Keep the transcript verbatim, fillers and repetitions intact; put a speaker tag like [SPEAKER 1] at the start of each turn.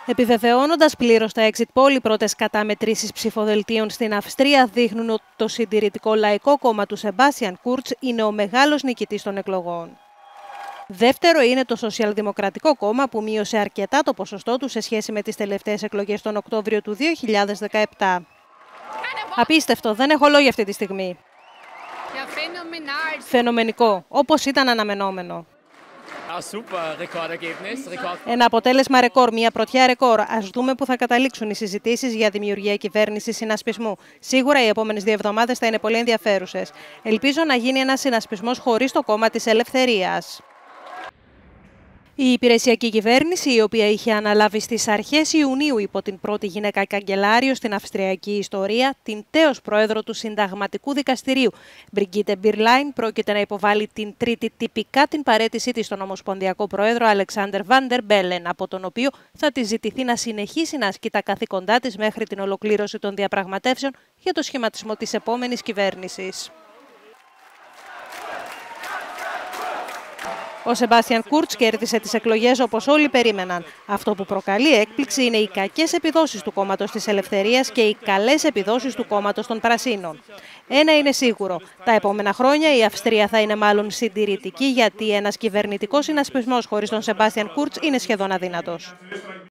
[SPEAKER 1] Επιβεβαιώνοντας πλήρως τα exit poll, οι πρώτες καταμετρήσεις ψηφοδελτίων στην Αυστρία δείχνουν ότι το συντηρητικό λαϊκό κόμμα του Σεμπάστιαν Κούρτς είναι ο μεγάλος νικητής των εκλογών. Δεύτερο είναι το Σοσιαλδημοκρατικό κόμμα, που μείωσε αρκετά το ποσοστό του σε σχέση με τις τελευταίες εκλογές τον Οκτώβριο του δύο χιλιάδες δεκαεπτά. Απίστευτο, δεν έχω λόγια αυτή τη στιγμή. Φαινομενικό, όπως ήταν αναμενόμενο. Ένα αποτέλεσμα ρεκόρ, μια πρωτιά ρεκόρ. Ας δούμε πού θα καταλήξουν οι συζητήσεις για δημιουργία κυβέρνησης συνασπισμού. Σίγουρα οι επόμενες δύο εβδομάδες θα είναι πολύ ενδιαφέρουσες. Ελπίζω να γίνει ένας συνασπισμός χωρίς το κόμμα της Ελευθερίας. Η υπηρεσιακή κυβέρνηση, η οποία είχε αναλάβει στις αρχές Ιουνίου υπό την πρώτη γυναίκα καγκελάριο στην αυστριακή ιστορία, την τέος πρόεδρο του Συνταγματικού Δικαστηρίου, Μπριγκίτε Μπιρλάιν, πρόκειται να υποβάλει την Τρίτη τυπικά την παραίτησή της στον Ομοσπονδιακό Πρόεδρο Αλεξάντερ Βάντερ Μπέλεν, από τον οποίο θα της ζητηθεί να συνεχίσει να ασκεί τα καθήκοντά της μέχρι την ολοκλήρωση των διαπραγματεύσεων για το σχηματισμό της επόμενης κυβέρνησης. Ο Σεμπάστιαν Κούρτς κέρδισε τις εκλογές όπως όλοι περίμεναν. Αυτό που προκαλεί έκπληξη είναι οι κακές επιδόσεις του κόμματος της Ελευθερίας και οι καλές επιδόσεις του κόμματος των Πρασίνων. Ένα είναι σίγουρο. Τα επόμενα χρόνια η Αυστρία θα είναι μάλλον συντηρητική, γιατί ένας κυβερνητικός συνασπισμός χωρίς τον Σεμπάστιαν Κούρτς είναι σχεδόν αδύνατος.